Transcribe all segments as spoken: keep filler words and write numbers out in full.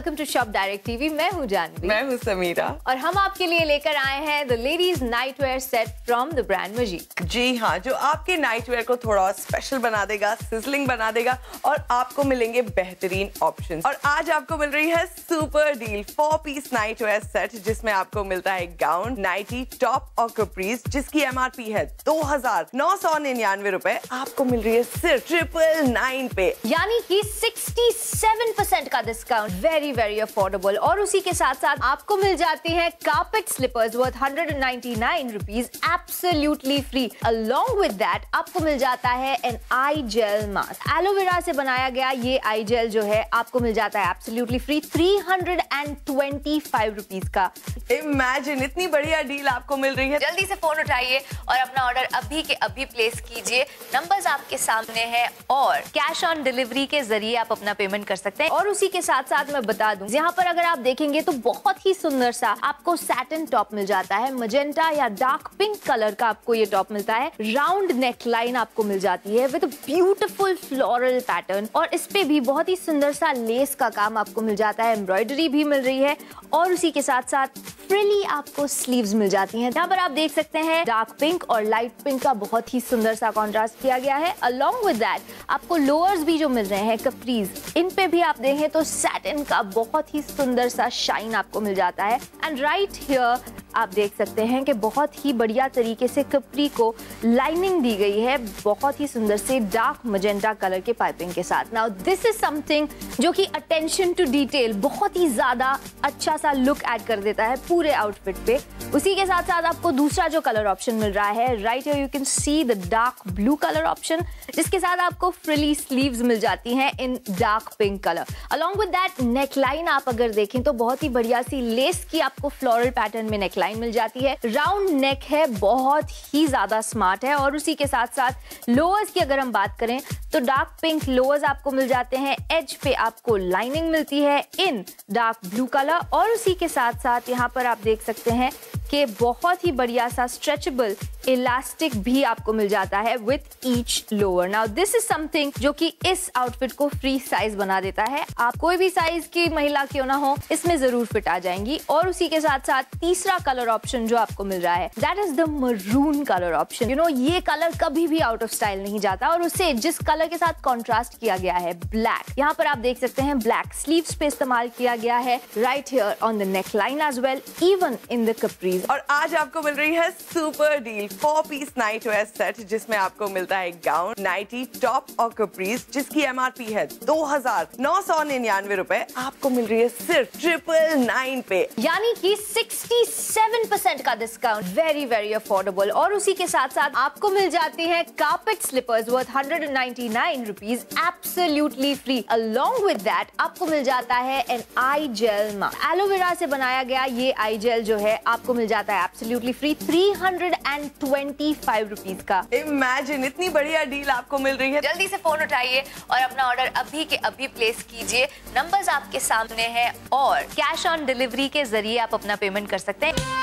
Welcome to shop direct TV. मैं हूँ जानवी। मैं हूँ समीरा। और हम आपके लिए लेकर आए हैं the ladies night wear set from the brand Majeed. जी हाँ, जो आपके नाइट वेयर को थोड़ा और स्पेशल बना देगा, सिजलिंग बना देगा और आपको मिलेंगे बेहतरीन ऑप्शंस। और आज आपको मिल रही है super deal four piece night wear set, जिसमें आपको मिलता है गाउन, नाइटी, टॉप और कपरीज, जिसकी एमआरपी है दो हजार नौ सौ निन्यानवे रुपए, आपको मिल रही है सिर्फ ट्रिपल नाइन पे, यानी कि सिक्सटी सेवन परसेंट का डिस्काउंट। Very very affordable. और उसी के साथ साथ आपको मिल जाती है carpet slippers worth hundred ninety nine rupees absolutely free. Along with that आपको मिल जाता है an eye gel mask. Aloe vera से बनाया गया ये आई जेल जो है आपको मिल जाता है absolutely free three hundred twenty five rupees का। इमेजिन, इतनी बढ़िया डील आपको मिल रही है। जल्दी से फोन उठाइए और अपना ऑर्डर अभी के अभी प्लेस कीजिए। नंबर्स आपके सामने हैं और कैश ऑन डिलीवरी के जरिए आप अपना पेमेंट कर सकते हैं। और उसी के साथ साथ मैं बता दूं, यहाँ पर अगर आप देखेंगे तो बहुत ही सुंदर सा आपको सैटिन टॉप मिल जाता है। मजेंटा या डार्क पिंक कलर का आपको ये टॉप मिलता है। राउंड नेक लाइन आपको मिल जाती है विद ब्यूटीफुल फ्लोरल पैटर्न, और इस पे भी बहुत ही सुंदर सा लेस का काम आपको मिल जाता है। एम्ब्रॉयडरी भी मिल रही है और उसी के साथ साथ फ्रिली आपको स्लीव्स मिल जाती हैं। यहाँ पर आप देख सकते हैं डार्क पिंक और लाइट पिंक का बहुत ही सुंदर सा कॉन्ट्रास्ट किया गया है। अलोंग विद दैट आपको लोअर्स भी जो मिल रहे हैं कपरीज, इन पे भी आप देखें तो सैटिन का बहुत ही सुंदर सा शाइन आपको मिल जाता है। एंड राइट हियर आप देख सकते हैं कि बहुत ही बढ़िया तरीके से कपरी को लाइनिंग दी गई है, बहुत ही सुंदर से डार्क मजेंटा कलर के पाइपिंग के साथ। नाउ दिस इज समथिंग जो कि अटेंशन टू डिटेल बहुत ही ज्यादा अच्छा सा लुक ऐड कर देता है पूरे आउटफिट पे। उसी के साथ साथ आपको दूसरा जो कलर ऑप्शन मिल रहा है, right here you can see the dark blue colour option, जिसके साथ आपको फ्रिली स्लीव्स मिल जाती हैं in dark pink colour. Along with that neckline आप अगर देखें तो बहुत ही बढ़िया सी लेस की आपको फ्लोरल पैटर्न में नेकलाइन मिल जाती है। राउंड नेक है, बहुत ही ज्यादा स्मार्ट है। और उसी के साथ साथ लोअर्स की अगर हम बात करें तो डार्क पिंक लोअर्स आपको मिल जाते हैं। एज पे आपको लाइनिंग मिलती है इन डार्क ब्लू कलर। और उसी के साथ साथ यहाँ पर आप देख सकते हैं कि बहुत ही बढ़िया सा स्ट्रेचेबल इलास्टिक भी आपको मिल जाता है with each lower. Now this is something जो कि इस आउटफिट को फ्री साइज बना देता है। आप कोई भी साइज की महिला क्यों ना हो, इसमें जरूर फिट आ जाएंगी। और उसी के साथ साथ तीसरा कलर ऑप्शन जो आपको मिल रहा है, that is the maroon colour option. You know, ये कलर कभी भी आउट ऑफ स्टाइल नहीं जाता और उसे जिस कलर के साथ कॉन्ट्रास्ट किया गया है ब्लैक, यहाँ पर आप देख सकते हैं ब्लैक स्लीव्स पे इस्तेमाल किया गया है, right here on the neckline as well, even in the capris. और आज आपको मिल रही है super deal four piece night wear set, जिसमें आपको मिलता है गाउन, नाइटी, टॉप और कपरीज, जिसकी एमआरपी है दो हजार नौ सौ निन्यानवे रुपए, आपको मिल रही है सिर्फ ट्रिपल नाइन पे, यानी कि सिक्सटी सेवन परसेंट का डिस्काउंट। Very very affordable. और उसी के साथ साथ आपको मिल जाती है carpet slippers worth hundred ninety nine rupees absolutely free. Along with that आपको मिल जाता है an eye gel mask. Aloe vera से बनाया गया ये आई जेल जो है आपको मिल जाता है absolutely free three hundred twenty five rupees का। इमेजिन, इतनी बढ़िया डील आपको मिल रही है। जल्दी से फोन उठाइए और अपना ऑर्डर अभी के अभी प्लेस कीजिए। नंबर्स आपके सामने हैं और कैश ऑन डिलीवरी के जरिए आप अपना पेमेंट कर सकते हैं।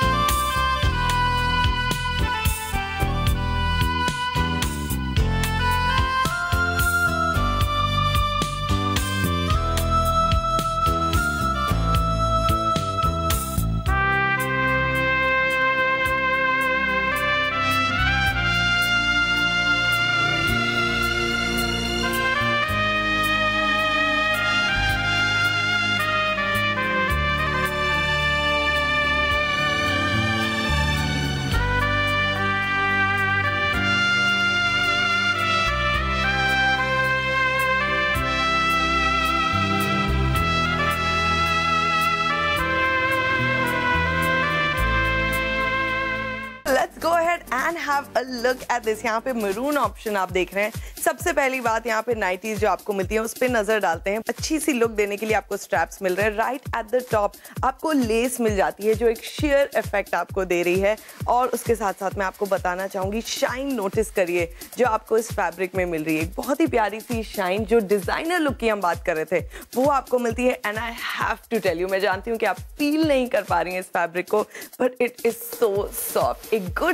Go ahead and have a look at this. यहाँ पे मरून ऑप्शन आप देख रहे हैं। सबसे पहली बात, यहाँ पे नाइटीज जो आपको मिलती है उस पे नजर डालते हैं। अच्छी सी लुक देने के लिए आपको स्ट्रैप्स मिल रहे हैं। राइट एट द टॉप आपको लेस मिल जाती है जो एक शेयर इफेक्ट आपको दे रही है। और उसके साथ साथ मैं आपको बताना चाहूंगी, शाइन नोटिस करिए जो आपको इस फैब्रिक में मिल रही है। बहुत ही प्यारी सी शाइन, जो डिजाइनर लुक की हम बात कर रहे थे, वो आपको मिलती है। And I have to tell you, मैं जानती हूँ कि आप फील नहीं कर पा रही हैं इस फैब्रिक को, but it is so soft. एक गुड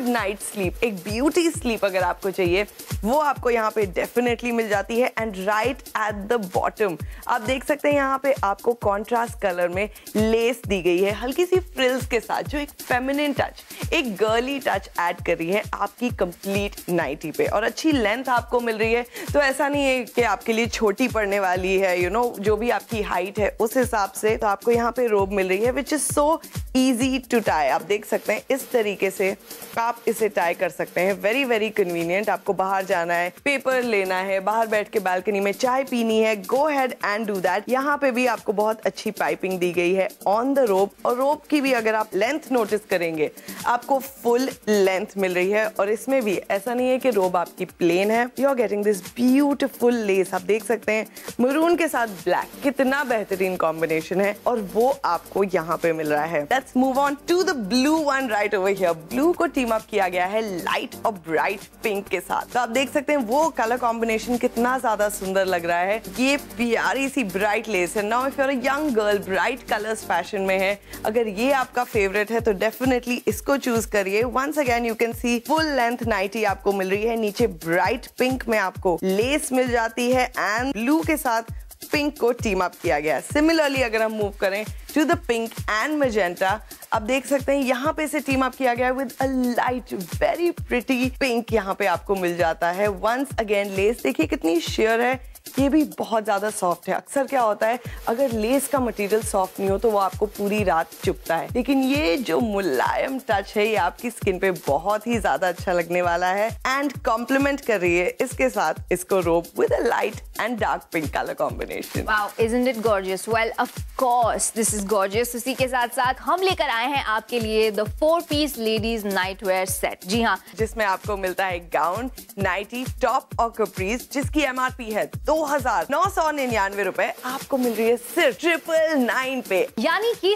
गुड नाइट स्लीप, एक ब्यूटी स्लीप अगर आपको चाहिए वो आपको यहाँ पे डेफिनेटली मिल जाती है। And right at the bottom आप देख सकते हैं यहाँ पे आपको कॉन्ट्रास्ट कलर में लेस दी गई है हल्की सी फ्रिल्स के साथ, जो एक फेमिनिन टच, एक गर्ली टच ऐड कर रही है आपकी कंप्लीट नाइटी पे। और अच्छी लेंथ आपको मिल रही है, तो ऐसा नहीं है कि आपके लिए छोटी पड़ने वाली है, यू you नो know, जो भी आपकी हाइट है उस हिसाब से। तो आपको यहाँ पे रोब मिल रही है which is so easy to tie. आप देख सकते हैं इस तरीके से आप इसे टाई कर सकते हैं, वेरी वेरी कन्वीनियंट। आपको बाहर जाना है, पेपर लेना है, बाहर बैठ के बालकनी में चाय पीनी है, go ahead and do that. यहाँ पे भी आपको बहुत अच्छी पाइपिंग दी गई है ऑन द रोप, और रोप की भी अगर आप लेंथ नोटिस करेंगे आपको फुल लेंथ मिल रही है। और इसमें भी ऐसा नहीं है कि रोप आपकी प्लेन है, you are getting this beautiful lace. आप देख सकते हैं मरून के साथ ब्लैक, कितना बेहतरीन कॉम्बिनेशन है, और वो आपको यहाँ पे मिल रहा है। Let's move on to the blue one right over here. Blue को टीम अप किया गया है लाइट और ब्राइट पिंक के साथ। तो आप देख सकते हैं वो कलर कॉम्बिनेशन कितना ज्यादा सुंदर लग रहा है। ये प्यारी सी ब्राइट लेस है। Now if you are a young girl, bright colours fashion में है, अगर ये आपका फेवरेट है तो डेफिनेटली इसको चूज करिए। Once again you can see full length nightie आपको मिल रही है, नीचे ब्राइट पिंक में आपको लेस मिल जाती है एंड ब्लू के साथ पिंक को टीम अप किया गया है। सिमिलरली अगर हम मूव करें to the pink and magenta, आप देख सकते हैं यहाँ पे से टीम अप किया गया है with a light very pretty pink, यहाँ पे आपको मिल जाता है। वंस अगेन लेस देखिए कितनी शेयर है, ये भी बहुत ज्यादा सॉफ्ट है। अक्सर क्या होता है अगर लेस का मटेरियल सॉफ्ट नहीं हो तो वो आपको पूरी रात चुभता है, लेकिन ये जो मुलायम टच है ये आपकी स्किन पे बहुत ही ज्यादा अच्छा लगने वाला है एंड कॉम्प्लीमेंट कर रही है इसके साथ इसको robe with a light and dark pink colour combination. Wow, isn't it gorgeous? Well, of course, this is gorgeous. इसी के साथ साथ हम लेकर आए हैं आपके लिए the four piece ladies night wear set. जी हाँ, जिसमें आपको मिलता है गाउन, नाइटी, टॉप और कपरीज, जिसकी एमआरपी है दो हजार नौ सौ निन्यानवे रुपए, आपको मिल रही है सिर्फ ट्रिपल नाइन पे, यानी कि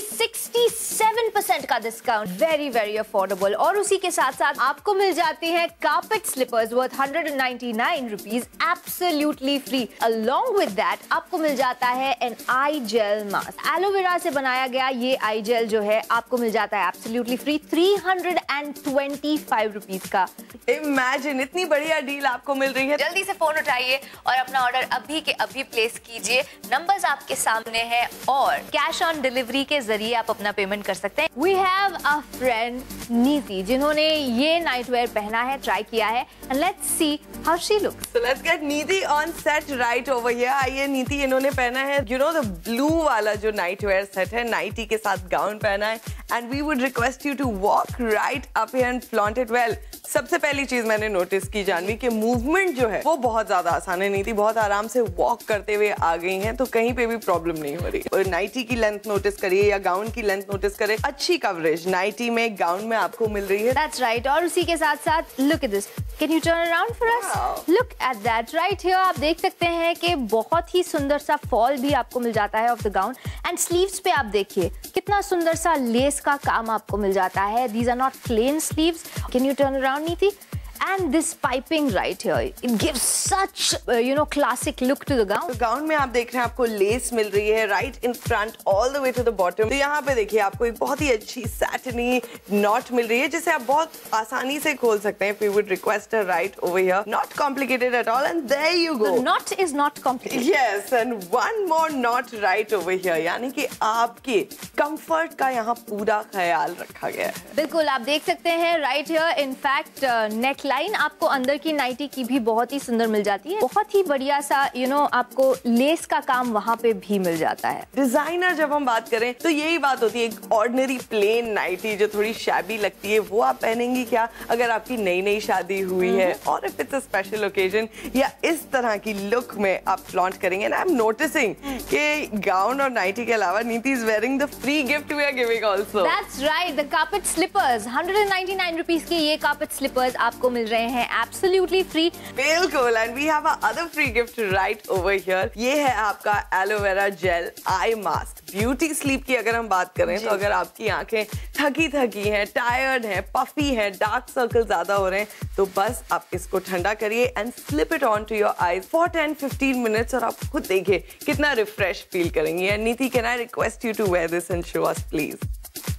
सड़सठ परसेंट का डिस्काउंट। Very very affordable. और उसी के साथ साथ आपको मिल जाती है carpet slippers worth one hundred ninety nine rupees absolutely free. Along with that आपको मिल जाता है an eye gel mask. Aloe vera से बनाया गया ये आई जेल जो है आपको मिल जाता है absolutely free, three hundred twenty five rupees का। इमेजिन इतनी बढ़िया डील आपको मिल रही है। जल्दी से फोन उठाइए और अपना ऑर्डर अभी के अभी प्लेस कीजिए। नंबर्स आपके सामने हैं और कैश ऑन डिलीवरी के जरिए आप अपना पेमेंट कर सकते हैं। वी हैव अ फ्रेंड नीति जिन्होंने ये नाइट वेयर पहना है, ट्राई किया है, and let's see how she looks. So let's get नीति on set right over here। आइए नीति, इन्होंने पहना है you know the blue वाला जो नाइट वेयर सेट है, नाइटी के साथ गाउन पहना है and we would request you to walk right up here and flaunt it well। सबसे पहली चीज मैंने नोटिस की जानवी कि मूवमेंट जो है वो बहुत ज्यादा आसान है। नीति बहुत आराम से वॉक करते हुए आ गई हैं, तो कहीं पे भी प्रॉब्लम नहीं हो रही। और नाइटी की लेंथ नोटिस करिए या गाउन की लेंथ नोटिस करें, अच्छी कवरेज नाइटी में गाउन में आपको मिल रही है। That's right। और उसी के साथ साथ look at this। Can you turn around for us? Wow. Look at that right here। आप देख सकते हैं कि बहुत ही सुंदर सा फॉल भी आपको मिल जाता है off the gown and sleeves पे आप देखिए कितना सुंदर सा लेस का काम आपको मिल जाता है। These are not plain sleeves। Can you turn around, Neeti? And this piping right here, it gives such uh, you know classic look to the gown। तो गाउन में आप देख रहे हैं आपको लेस मिल रही है right in front all the way to the bottom. तो यहाँ पे देखिए आपको एक बहुत ही अच्छी सैटिनी नॉट मिल रही है जिसे आप बहुत आसानी से खोल सकते हैं। We would request a right over here, not complicated at all, and there you go। The knot is not complicated। Yes, and one more knot right over here, यानी कि आपके कंफर्ट का यहाँ पूरा ख्याल रखा गया है। बिल्कुल, आप देख सकते हैं right here. In fact neckline आपको अंदर की नाइटी की भी बहुत ही सुंदर मिल जाती है। बहुत ही बढ़िया सा यू you नो know, आपको लेस का काम वहाँ पे भी मिल जाता है। डिजाइनर जब हम बात करें तो यही बात होती है, एक ऑर्डिनरी प्लेन नाइटी जो थोड़ी शैबी लगती है वो आप पहनेंगी क्या अगर आपकी नई नई शादी हुई है, और if it's a special occasion या इस तरह की लुक में आप फ्लॉन्ट करेंगे। आई एम नोटिसिंग कि गाउन और नाइटी के अलावा Niti is wearing the free gift we are giving also. That's right, the carpet slippers, one hundred ninety nine rupees की ये कार्पेट स्लीपर्स आपको मिल रहे हैं एब्सोल्युटली फ्री। बिल्कुल, and we have a other free gift right over here. ये है आपका aloe vera gel eye mask. Beauty sleep की अगर हम बात करें तो अगर आपकी आंखें थकी थकी हैं, टायर्ड हैं, पफी हैं, डार्क सर्कल ज्यादा हो रहे हैं, तो बस आप इसको ठंडा करिए and slip it on to your eyes for ten fifteen minutes और आप खुद देखिए कितना रिफ्रेश फील करेंगे। And Niti, can I request you to wear this and show us please?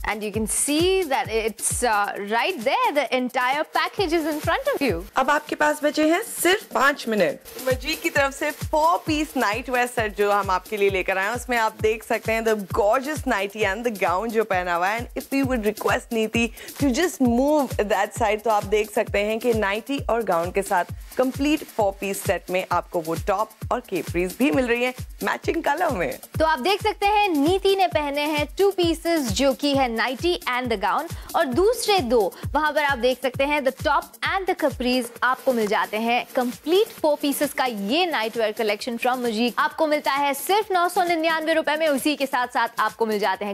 And you can see that it's uh, right there. The entire package is in front of you. अब आपके पास बचे हैं सिर्फ पाँच minute. मजीद की तरफ से four piece night wear set जो हम आपके लिए लेकर आए हैं, उसमें आप देख सकते हैं the gorgeous nightie and the gown जो पहना हुआ है। And if you would request Niti to just move that side, तो आप देख सकते हैं कि नाइटी और गाउन के साथ कंप्लीट फोर पीस सेट में आपको वो टॉप और केपरीज भी मिल रही है मैचिंग कलर में। तो आप देख सकते हैं नीति ने पहने हैं टू पीसेस जो कि है नाइटी एंड द गाउन, और दूसरे दो वहां पर आप देख सकते हैं the top and the capris आपको मिल जाते हैं। कंप्लीट फोर पीसेस का ये night wear collection from Majeed आपको मिलता है सिर्फ नौ सौ निन्यानवे रुपए में। उसी के साथ साथ आपको मिल जाते हैं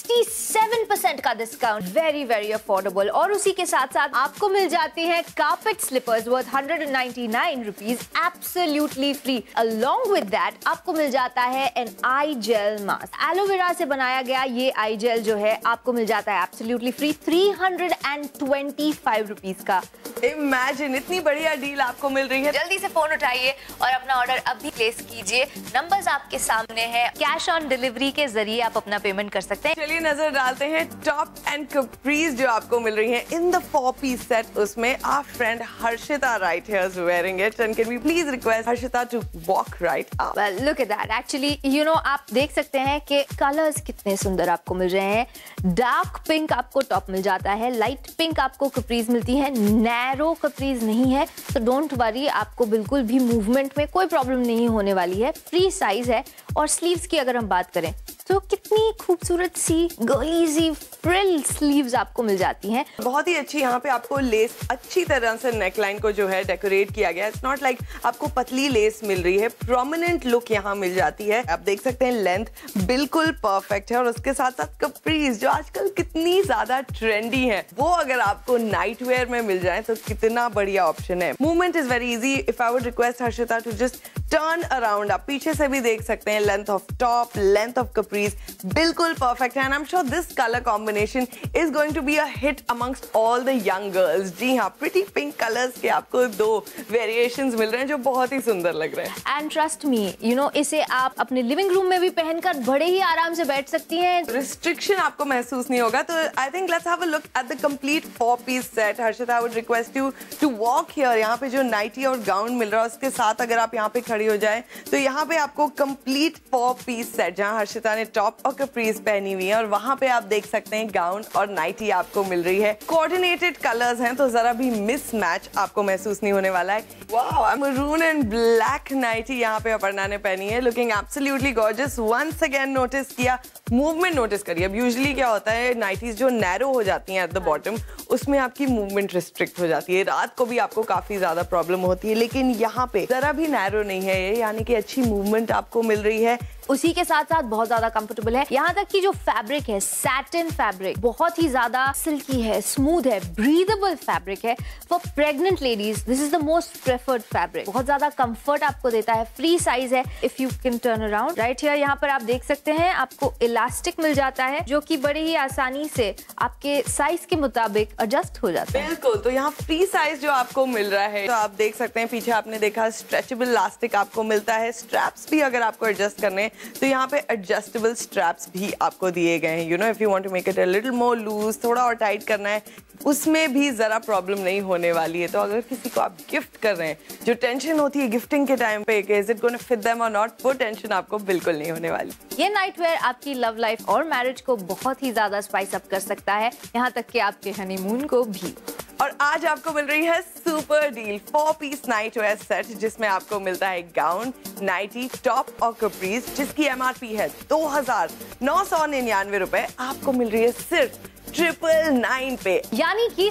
सड़सठ परसेंट का डिस्काउंट, वेरी वेरी अफोर्डेबल। और उसी के साथ साथ आपको मिल जाती है carpet slippers worth hundred ninety nine rupees absolutely free. Along with that आपको मिल जाता है an eye gel mask. Aloe vera से बनाया गया ये आई जेल जो है आपको मिल जाता है absolutely free three hundred twenty five rupees का। इमेजिन इतनी बढ़िया डील आपको मिल रही है। जल्दी से फोन उठाइए और अपना ऑर्डर अभी प्लेस कीजिए। नंबर्स आपके सामने हैं। कैश ऑन डिलीवरी के जरिए आप अपना पेमेंट कर सकते हैं। चलिए नजर डालते हैं टॉप एंड कपरीज जो आपको मिल रही है in the four piece set. उसमें our friend Harshita right here is wearing it, and can we please request Harshita to walk right up? Well, look at that. Actually, you know, आप देख सकते हैं कि कलर्स कितने सुंदर आपको मिल रहे हैं। डार्क पिंक आपको टॉप मिल जाता है, लाइट पिंक आपको कपरीज मिलती है, नैरो कपरीज नहीं है, तो डोंट वरी, आपको बिल्कुल भी मूवमेंट में कोई प्रॉब्लम नहीं होने वाली है। फ्री साइज है। और स्लीव्स की अगर हम बात करें तो कितनी खूबसूरत सी गर्ली सी फ्रिल स्लीव्स आपको मिल जाती हैं। बहुत ही अच्छी यहाँ पे आपको लेस अच्छी तरह से नेकलाइन को जो है डेकोरेट किया गया है। इट्स नॉट लाइक आपको पतली लेस मिल रही है, प्रोमिनेंट लुक यहाँ मिल जाती है। आप देख सकते हैं लेंथ बिल्कुल परफेक्ट है। और उसके साथ साथ कपरीज जो आजकल कितनी ज्यादा ट्रेंडी है, वो अगर आपको नाइट वेयर में मिल जाए तो कितना बढ़िया ऑप्शन है। Movement is very easy. If I would request Harshita to just turn around, आप पीछे से भी देख सकते हैं length of top, length of capris बिल्कुल परफेक्ट है। And I am sure this colour combination is going to be a hit amongst all the young girls. जी हाँ, प्रिटी पिंक कलर्स के आपको दो वेरिएशंस मिल रहे हैं जो बहुत ही सुंदर लग रहे हैं। And trust me, you know, इसे आप अपने लिविंग रूम में भी पहनकर बड़े ही आराम से बैठ सकती हैं। रिस्ट्रिक्शन आपको महसूस नहीं होगा। तो I think let's have a look at the complete four piece set. Harshita, I would request you to walk here. यहाँ पे जो नाइटी और गाउन मिल रहा है उसके साथ अगर आप यहाँ पे खड़ी हो जाए तो यहाँ पे आपको कंप्लीट फोर पीस सेट, जहाँ हर्षिता ने टॉप और कपरीज पहनी हुई है और वहां पे आप देख सकते हैं गाउन और नाइटी आपको मिल रही है। कोऑर्डिनेटेड कलर्स हैं तो जरा भी मिसमैच आपको महसूस नहीं होने वाला है। Wow, maroon and black nightie यहाँ पे अपर्णा ने पहनी है, looking absolutely gorgeous. Once again notice किया, मूवमेंट नोटिस करिए। अब यूजुअली क्या होता है, नाइटीज जो नैरो हो जाती हैं एट द बॉटम, उसमें आपकी मूवमेंट रिस्ट्रिक्ट हो जाती है। रात को भी आपको काफी ज्यादा प्रॉब्लम होती है, लेकिन यहाँ पे जरा भी नैरो नहीं है ये, यानी कि अच्छी मूवमेंट आपको मिल रही है। उसी के साथ साथ बहुत ज्यादा कंफर्टेबल है। यहाँ तक कि जो फैब्रिक है, सैटिन फैब्रिक, बहुत ही ज्यादा सिल्की है, स्मूथ है, ब्रीदेबल फैब्रिक है। For pregnant ladies this is the most preferred fabric. बहुत ज्यादा कंफर्ट आपको देता है। फ्री साइज है। If you can turn around right here, यहाँ पर आप देख सकते हैं आपको इलास्टिक मिल जाता है जो कि बड़े ही आसानी से आपके साइज के मुताबिक एडजस्ट हो जाता है। बिल्कुल, तो यहाँ फ्री साइज जो आपको मिल रहा है, तो आप देख सकते हैं पीछे आपने देखा स्ट्रेचेबल इलास्टिक आपको मिलता है। स्ट्रैप्स भी अगर आपको एडजस्ट करने तो यहाँ पे एडजस्टेबल स्ट्रैप्स भी आपको दिए गए हैं। You know, if you want to make it a little more loose, थोड़ा और टाइट करना है, उसमें भी जरा प्रॉब्लम नहीं होने वाली है। तो अगर किसी को आप गिफ्ट कर रहे हैं, जो टेंशन होती है गिफ्टिंग के टाइम पे कि is it gonna fit them और नॉट, वो टेंशन आपको बिल्कुल नहीं होने वाली। ये नाइट वेयर आपकी लव लाइफ और मैरिज को बहुत ही ज्यादा स्पाइस अप कर सकता है, यहाँ तक कि आपके हनीमून को भी। और आज आपको मिल रही है super deal, four piece night wear set, जिसमें आपको मिलता है गाउन, नाइटी, टॉप और कपरीज, जिसकी एमआरपी है दो हजार नौ सौ निन्यानवे रुपए, आपको मिल रही है सिर्फ ट्रिपल नाइन पे, यानी कि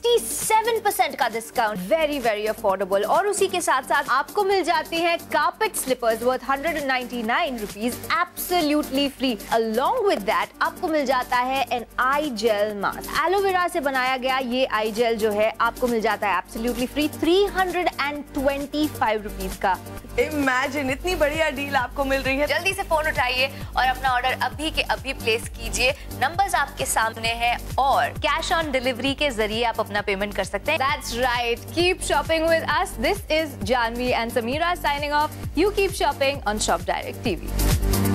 सड़सठ परसेंट का डिस्काउंट, वेरी वेरी अफोर्डेबल। और उसी के साथ साथ आपको मिल जाती हैं carpet slippers worth hundred ninety nine rupees absolutely free. Along with that आपको मिल जाता है an eye gel mask. Aloe vera से बनाया गया ये आई जेल जो है आपको मिल जाता है absolutely free three hundred twenty five rupees का। इमेजिन इतनी बढ़िया डील आपको मिल रही है। जल्दी से फोन उठाइए और अपना ऑर्डर अभी के अभी प्लेस कीजिए। नंबर्स आपके सामने हैं और कैश ऑन डिलीवरी के जरिए आप अपना पेमेंट कर सकते हैं। That's right. Keep shopping with us. This is Janvi and Samira signing off. You keep shopping on Shop Direct T V.